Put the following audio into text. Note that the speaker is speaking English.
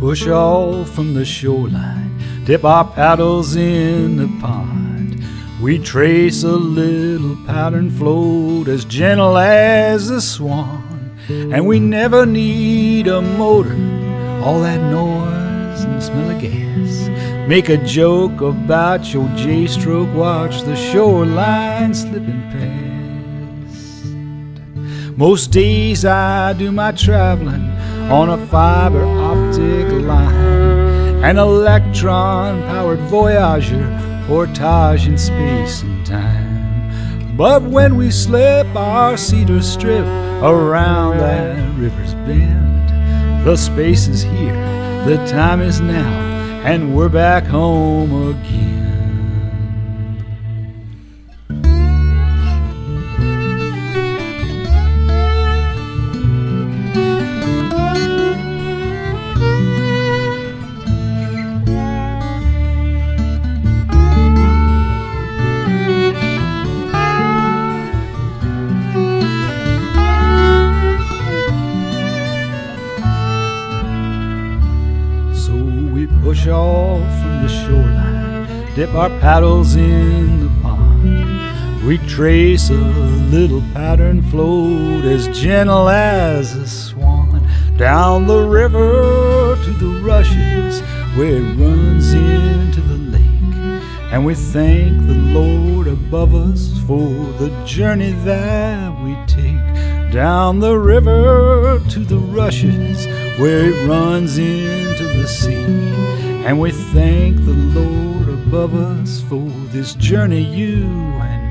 push off from the shoreline, dip our paddles in the pond. We trace a little pattern float as gentle as a swan, and we never need a motor, all that noise and smell of gas. Make a joke about your J-stroke, watch the shoreline slipping past. Most days I do my traveling on a fiber optic line, an electron-powered Voyager, portage in space and time. But when we slip our cedar strip around that river's bend, the space is here, the time is now, and we're back home again. Push off from the shoreline, dip our paddles in the pond. We trace a little pattern float as gentle as a swan, down the river to the rushes where it runs into the lake. And we thank the Lord above us for the journey that we take, down the river to the rushes where it runs into the sea. And we thank the Lord above us for this journey you and